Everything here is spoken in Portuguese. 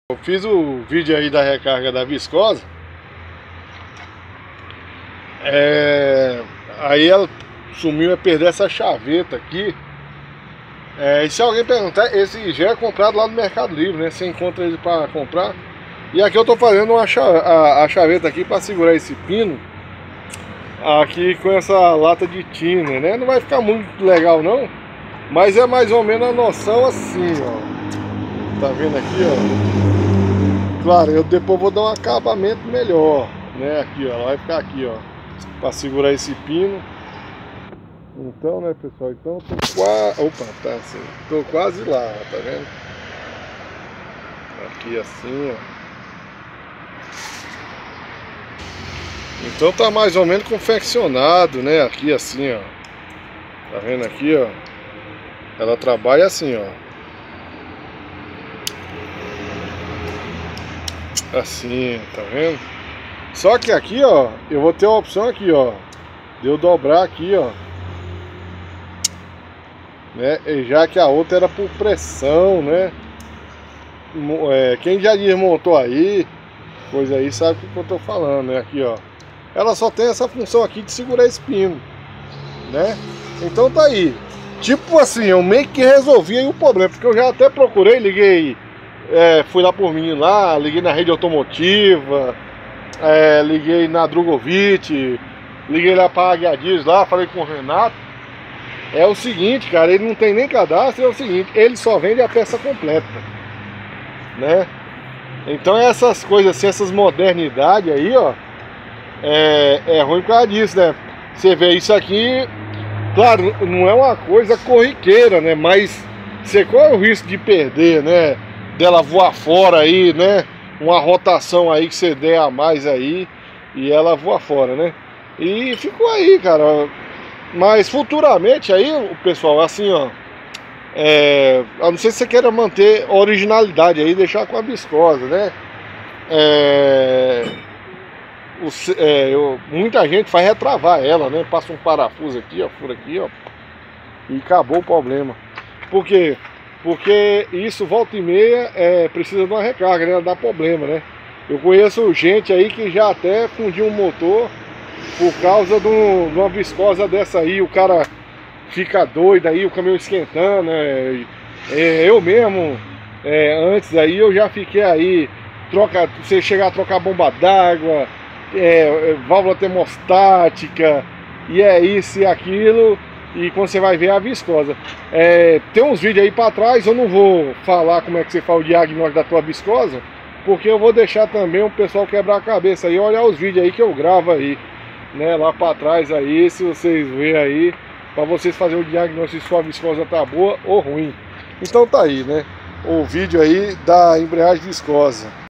Eu fiz o vídeo aí da recarga da viscosa. Aí ela sumiu, ia perder essa chaveta aqui. E se alguém perguntar, esse já é comprado lá no Mercado Livre, né? Você encontra ele para comprar. E aqui eu tô fazendo a chaveta aqui para segurar esse pino aqui com essa lata de thinner, né? Não vai ficar muito legal não, mas é mais ou menos a noção assim, ó. Tá vendo aqui, ó? Claro, eu depois vou dar um acabamento melhor, né? Aqui, ó, vai ficar aqui, ó, para segurar esse pino. Então, né, pessoal? Então, tô quase... Opa, tá assim. Tô quase lá, tá vendo? Aqui assim, ó. Então tá mais ou menos confeccionado, né? Aqui assim, ó. Tá vendo aqui, ó? Ela trabalha assim, ó. Assim, tá vendo? Só que aqui, ó, eu vou ter a opção aqui, ó, de eu dobrar aqui, ó, né? Já que a outra era por pressão, né? Quem já desmontou aí, coisa aí, sabe o que eu tô falando, né? Aqui, ó. Ela só tem essa função aqui de segurar esse pino, né? Então tá aí. Tipo assim, eu meio que resolvi aí o problema, porque eu já até procurei, liguei, fui lá por mim lá, liguei na rede automotiva, liguei na Drogovic, liguei lá pra Aguiadis lá, falei com o Renato. É o seguinte, cara, ele não tem nem cadastro, é o seguinte, ele só vende a peça completa, né? Então essas coisas assim, essas modernidades aí, ó, é ruim por causa disso, né? Você vê isso aqui, claro, não é uma coisa corriqueira, né? Mas você corre o risco de perder, né? Dela voar fora aí, né? Uma rotação aí que você der a mais aí e ela voa fora, né? E ficou aí, cara. Mas futuramente aí, o pessoal, assim, ó, eu não sei se você queira manter a originalidade aí, deixar com a viscosa, né? Muita gente faz retravar ela, né? Passa um parafuso aqui, ó, fura aqui, ó, e acabou o problema. Por quê? Porque isso volta e meia precisa de uma recarga, né? Dá problema, né? Eu conheço gente aí que já até fundiu um motor por causa de uma viscosa dessa aí. O cara fica doido aí, o caminhão esquentando, né? Eu mesmo, antes aí eu já fiquei aí, você chegar a trocar bomba d'água, válvula termostática, e é isso e aquilo, e quando você vai ver a viscosa. Tem uns vídeos aí para trás, eu não vou falar como é que você faz o diagnóstico da tua viscosa, porque eu vou deixar também o pessoal quebrar a cabeça aí, olhar os vídeos aí que eu gravo aí, né, lá para trás aí, se vocês verem aí, para vocês fazerem o diagnóstico se sua viscosa tá boa ou ruim. Então tá aí, né, o vídeo aí da embreagem viscosa.